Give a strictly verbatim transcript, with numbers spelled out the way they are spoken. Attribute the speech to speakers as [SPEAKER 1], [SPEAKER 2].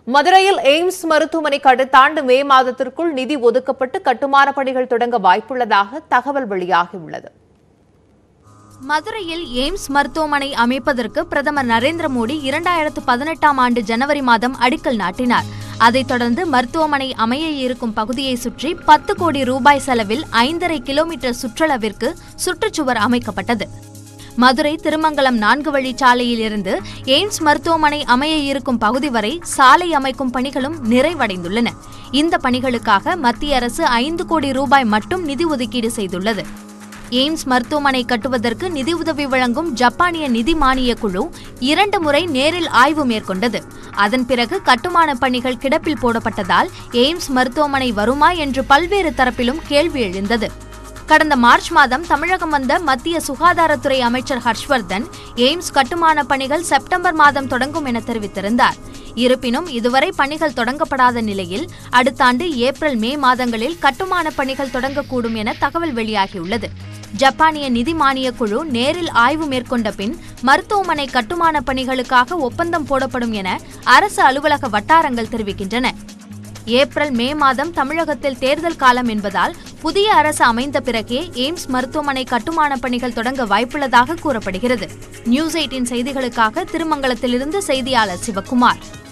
[SPEAKER 1] மதுரையில் எய்ம்ஸ் மருத்துவமனைக்கு அடுத்த ஆண்டு மே மாதத்திற்குள் நிதி ஒதுக்கப்பட்டு கட்டுமான பணிகள் தொடங்க வாய்ப்புள்ளதாக தகவல் வெளியாகியுள்ளது.
[SPEAKER 2] மதுரையில் எய்ம்ஸ் மருத்துவமனை அமைப்பதற்கு பிரதமர் நரேந்திர மோடி இரண்டாயிரத்து பதினெட்டாம் ஆண்டு ஜனவரி மாதம் அடிக்கல் நாட்டினார். அதைத் தொடர்ந்து மருத்துவமனை அமைய இருக்கும் பகுதியை சுற்றி பத்து கோடி ரூபாய் செலவில் ஐந்தரை கிலோமீட்டர் சுற்றளவிற்கு சுற்றுச்சுவர் அமைக்கப்பட்டது. மதுரை திருமங்கலம் நான்கு வழிச்சாலையில் இருந்து எய்ம்ஸ் மருத்துவமனை அமைய இருக்கும் பகுதி வரை சாலை அமைக்கும் பணிகளும் நிறைவடைந்துள்ளன. இந்த பணிகளுக்காக மத்திய அரசு ஐந்து கோடி ரூபாய் மட்டும் நிதி ஒதுக்கீடு செய்துள்ளது. எய்ம்ஸ் மருத்துவமனை கட்டுவதற்கு நிதியுதவி வழங்கும் ஜப்பானிய நிதி மானிய குழு இரண்டு முறை நேரில் ஆய்வு மேற்கொண்டது. அதன் பிறகு கட்டுமான பணிகள் கிடப்பில் போடப்பட்டதால் எய்ம்ஸ் மருத்துவமனை வருமா என்று பல்வேறு தரப்பிலும் கேள்வி எழுந்தது. கடந்த மார்ச் மாதம் தமிழகம் வந்த மத்திய சுகாதாரத்துறை அமைச்சர் ஹர்ஷ்வர்தன் எய்ம்ஸ் கட்டுமான பணிகள் செப்டம்பர் மாதம் தொடங்கும் என தெரிவித்திருந்தார். இருப்பினும் இதுவரை பணிகள் தொடங்கப்படாத நிலையில் அடுத்த ஆண்டு ஏப்ரல் மே மாதங்களில் கட்டுமான பணிகள் தொடங்கக்கூடும் என தகவல் வெளியாகியுள்ளது. ஜப்பானிய நிதி மானிய குழு நேரில் ஆய்வு மேற்கொண்ட பின் மருத்துவமனை கட்டுமான பணிகளுக்காக ஒப்பந்தம் போடப்படும் என அரசு அலுவலக வட்டாரங்கள் தெரிவிக்கின்றன. ஏப்ரல் மே மாதம் தமிழகத்தில் தேர்தல் காலம் என்பதால் புதிய அரசு அமைந்த பிறகே எய்ம்ஸ் மருத்துவமனை கட்டுமான பணிகள் தொடங்க வாய்ப்புள்ளதாக கூறப்படுகிறது. நியூஸ் எயிட்டீன் செய்திகளுக்காக திருமங்கலத்திலிருந்து செய்தியாளர் சிவக்குமார்.